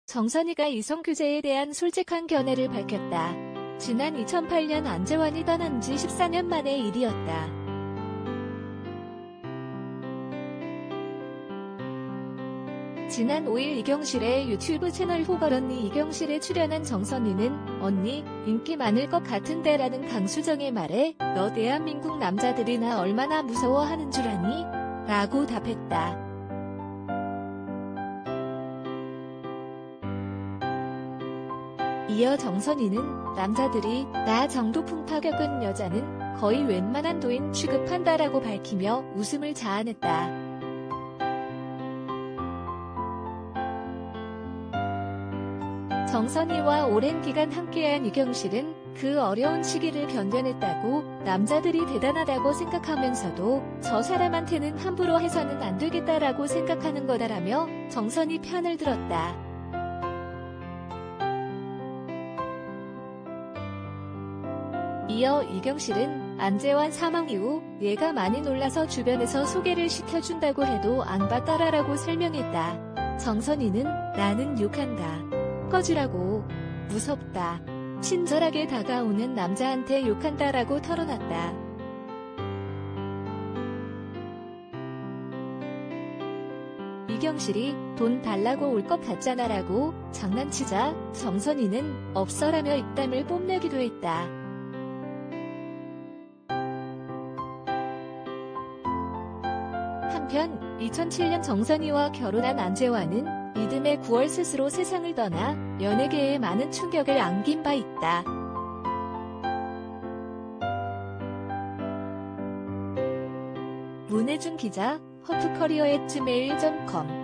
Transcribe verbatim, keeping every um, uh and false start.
정선희가 이성규제에 대한 솔직한 견해를 밝혔다. 지난 이천팔 년 안재환이 떠난 지 십사 년 만의 일이었다. 지난 오 일 이경실의 유튜브 채널 호걸 언니 이경실에 출연한 정선희는 "언니, 인기 많을 것 같은데 라는 강수정의 말에 "너 대한민국 남자들이 나 얼마나 무서워하는 줄 아니?" 라고 답했다. 이어 정선희는 "남자들이 나 정도 풍파겪은 여자는 거의 웬만한 도인 취급한다라고 밝히며 웃음을 자아냈다. 정선희와 오랜 기간 함께한 이경실은 그 어려운 시기를 견뎌냈다고 남자들이 대단하다고 생각하면서도 저 사람한테는 함부로 해서는 안 되겠다라고 생각하는 거다라며 정선희 편을 들었다. 이어 이경실은 안재환 사망 이후 얘가 많이 놀라서 주변에서 소개를 시켜준다고 해도 안 받더라라고 설명했다. 정선희는 "나는 욕한다. 꺼주라고. 무섭다. 친절하게 다가오는 남자한테 욕한다라고 털어놨다. 이경실이 "돈 달라고 올 것 같잖아 라고 장난치자 정선희는 "없어라며 입담을 뽐내기도 했다. 한편 이천칠 년 정선희와 결혼한 안재환은 이듬해 구월 스스로 세상을 떠나 연예계에 많은 충격을 안긴 바 있다. 문혜준 기자, 허프커리어 앳 지메일 닷 컴